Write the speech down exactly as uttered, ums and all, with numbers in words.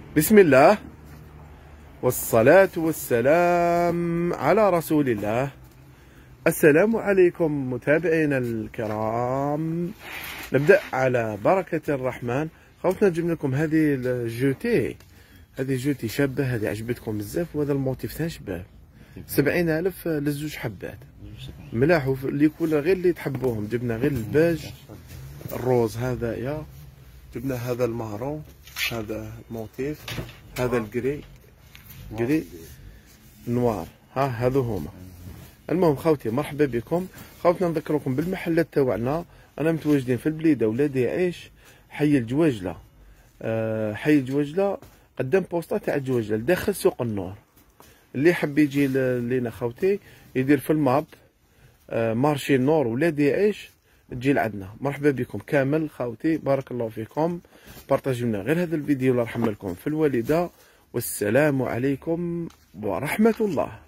بسم الله والصلاة والسلام على رسول الله. السلام عليكم متابعينا الكرام. نبدأ على بركة الرحمن. خوتنا نجيب لكم هذه الجوتي، هذه جوتي شابة، هذه عجبتكم بزاف، وهذا الموتيف ثاني شباب. سبعين ألف للزوج حبات ملاح، اللي كل غير اللي تحبوهم. جبنا غير الباج الروز هذايا، جبنا هذا المارون، هذا الموتيف، هذا الجري جري نوار، ها هذو هما. المهم خوتي مرحبا بكم. خوتنا نذكركم بالمحلات تاوعنا. انا متواجدين في البليده ولادي يعيش، حي الجواجله، أه حي الجواجله قدام بوسطه تاع الجواجله داخل سوق النور. اللي حب يجي لينا خوتي يدير في الماب أه مارشي النور ولادي يعيش، تجي لعندنا. مرحبا بكم كامل خوتي، بارك الله فيكم. بارطاجيو لنا غير هذا الفيديو، الله يرحم لكم في الوالده، والسلام عليكم ورحمه الله.